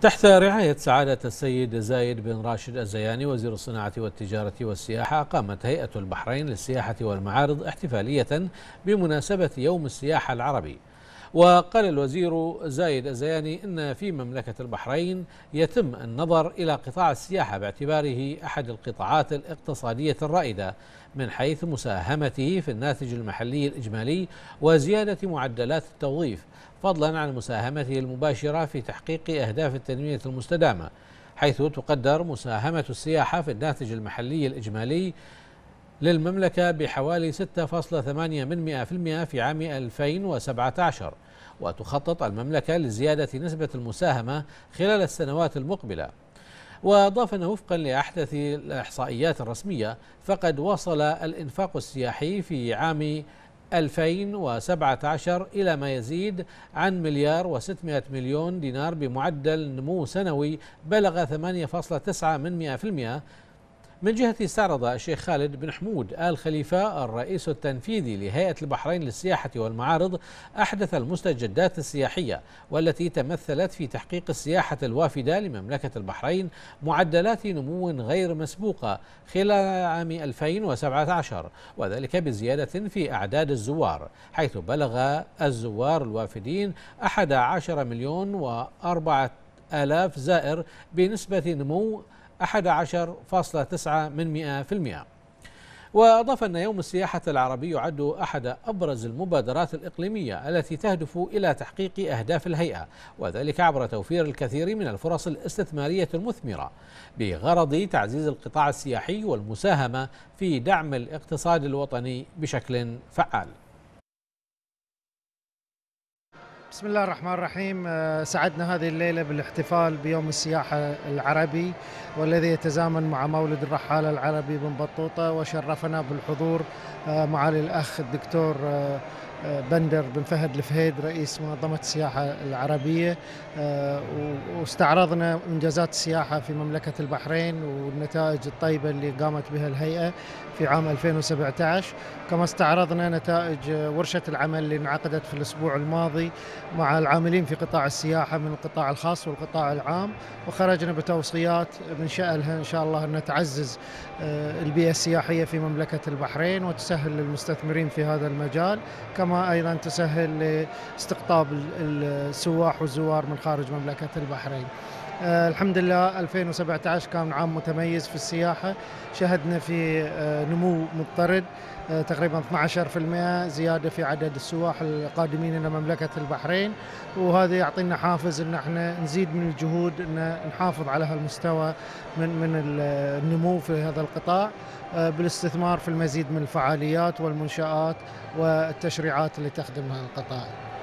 تحت رعاية سعادة السيد زايد بن راشد الزياني وزير الصناعة والتجارة والسياحة، قامت هيئة البحرين للسياحة والمعارض احتفالية بمناسبة يوم السياحة العربي. وقال الوزير زايد الزياني إن في مملكة البحرين يتم النظر إلى قطاع السياحة باعتباره أحد القطاعات الاقتصادية الرائدة من حيث مساهمته في الناتج المحلي الإجمالي وزيادة معدلات التوظيف، فضلا عن مساهمته المباشرة في تحقيق أهداف التنمية المستدامة، حيث تقدر مساهمة السياحة في الناتج المحلي الإجمالي للمملكة بحوالي 6.8% في عام 2017، وتخطط المملكة لزيادة نسبة المساهمة خلال السنوات المقبلة. وأضاف أنه وفقا لأحدث الإحصائيات الرسمية فقد وصل الإنفاق السياحي في عام 2017 إلى ما يزيد عن 1,600,000,000 دينار بمعدل نمو سنوي بلغ 8.9%. من جهة استعرض الشيخ خالد بن حمود آل خليفة الرئيس التنفيذي لهيئة البحرين للسياحة والمعارض أحدث المستجدات السياحية والتي تمثلت في تحقيق السياحة الوافدة لمملكة البحرين معدلات نمو غير مسبوقة خلال عام 2017، وذلك بزيادة في أعداد الزوار، حيث بلغ الزوار الوافدين 11,000,004 زائر بنسبة نمو 11.9%. وأضاف أن يوم السياحة العربي يعد أحد أبرز المبادرات الإقليمية التي تهدف إلى تحقيق أهداف الهيئة، وذلك عبر توفير الكثير من الفرص الاستثمارية المثمرة بغرض تعزيز القطاع السياحي والمساهمة في دعم الاقتصاد الوطني بشكل فعال. بسم الله الرحمن الرحيم. سعدنا هذه الليلة بالاحتفال بيوم السياحة العربي والذي يتزامن مع مولد الرحالة العربي بن بطوطة، وشرفنا بالحضور معالي الأخ الدكتور بندر بن فهد الفهيد رئيس منظمة السياحة العربية، واستعرضنا إنجازات السياحة في مملكة البحرين والنتائج الطيبة اللي قامت بها الهيئة في عام 2017. كما استعرضنا نتائج ورشة العمل اللي انعقدت في الأسبوع الماضي مع العاملين في قطاع السياحة من القطاع الخاص والقطاع العام، وخرجنا بتوصيات من شأنها إن شاء الله أن تعزز البيئة السياحية في مملكة البحرين وتسهل للمستثمرين في هذا المجال، كما أيضا تسهل لاستقطاب السواح والزوار من خارج مملكة البحرين. الحمد لله 2017 كان عام متميز في السياحة، شهدنا في نمو مضطرد تقريبا 12% زيادة في عدد السواح القادمين إلى مملكة البحرين، وهذا يعطينا حافز أن احنا نزيد من الجهود أن نحافظ على هالمستوى من النمو في هذا القطاع بالاستثمار في المزيد من الفعاليات والمنشآت والتشريعات اللي تخدم هذا القطاع.